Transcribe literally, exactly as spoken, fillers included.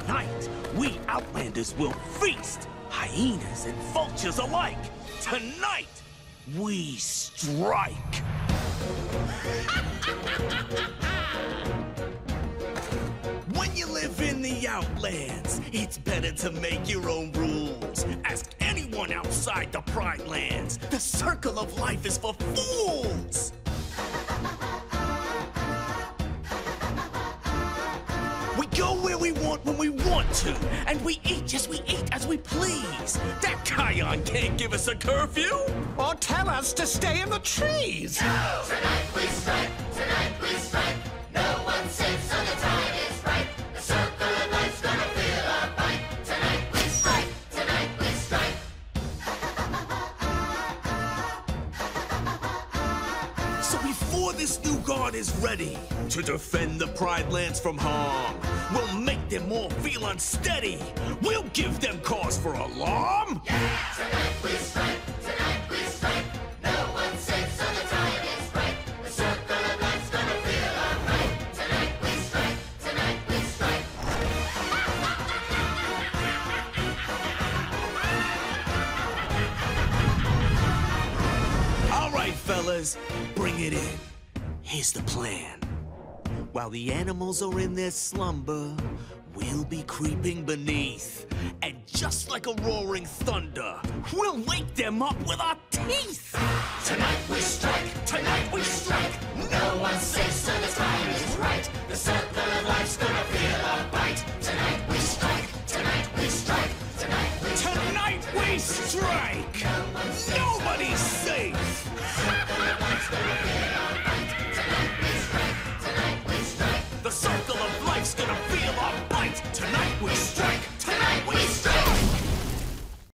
Tonight, we Outlanders will feast, hyenas and vultures alike. Tonight, we strike. When you live in the Outlands, it's better to make your own rules. Ask anyone outside the Pride Lands. The circle of life is for fools. We go where we want when we want to, and we eat as we eat as we please. That Kion can't give us a curfew. Or tell us to stay in the trees. No! Tonight we strike, tonight we strike. No one's safe, so the time is right. The circle of life's gonna feel our bite. Tonight we strike, tonight we strike. So before this new guard is ready to defend the Pride Lands from harm, we'll make them all feel unsteady. We'll give them cause for alarm. Yeah! Tonight we strike, tonight we strike. No one's safe, so the time is right. The circle of life's gonna feel our right. Tonight we strike, tonight we strike. All right, fellas, bring it in. Here's the plan. While the animals are in their slumber, we'll be creeping beneath. And just like a roaring thunder, we'll wake them up with our teeth. Tonight we strike, tonight we strike. No one's safe, so the time is right. The circle of life's gonna feel our bite. Tonight we strike, tonight we strike. Tonight we strike. Tonight we strike! Nobody's safe! Tonight we strike, tonight we strike. The circle of life's gonna feel our